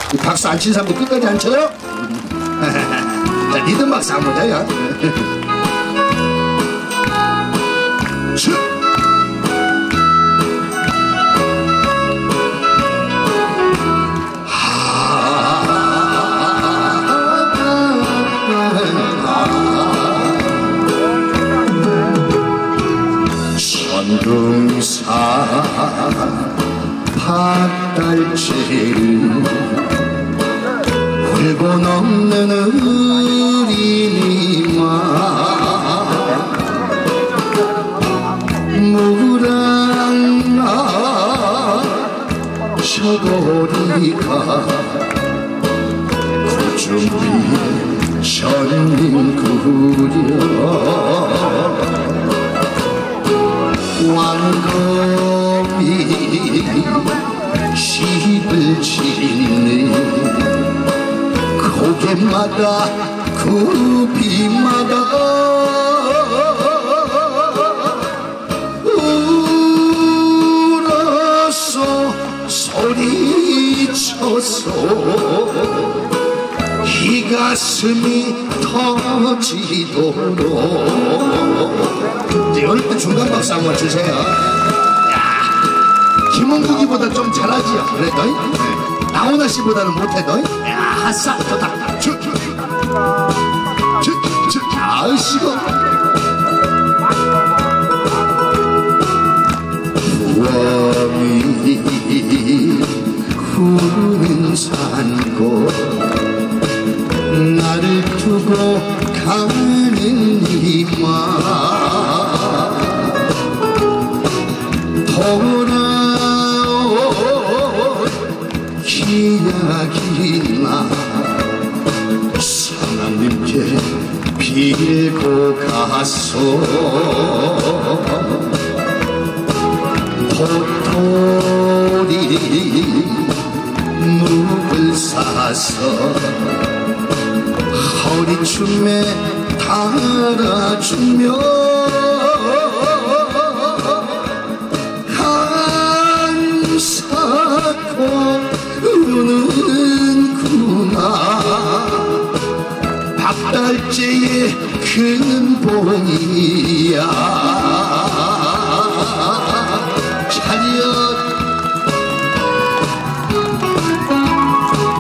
이 박수 안 친 사람도 끝까지 안 쳐요? 자, 리듬 박수 한번 보자요. 천둥산 밭달채를 울고 넘는 어린이만 무랑나 저고리가 구준비 전민구려 왕검이 시를 짓네 고개마다 굽이마다 울어서 소리쳐서 이 가슴이 터지도록. 이제 이럴 때 중간 박수 한번 주세요. 야, 김홍국이보다 좀 잘하지요. 그래도 나훈아 씨보다는 못해도. 야, 아싸, 좋다. 아으시고 부엉이 푸른 산골 나를 두고 가는 이만 돌아온 기약이나 하나님께 빌고 가소 도토리 묵을 사서 허리춤에 달아주며 한사코 우는구나 박달재의 근본이야. 차렷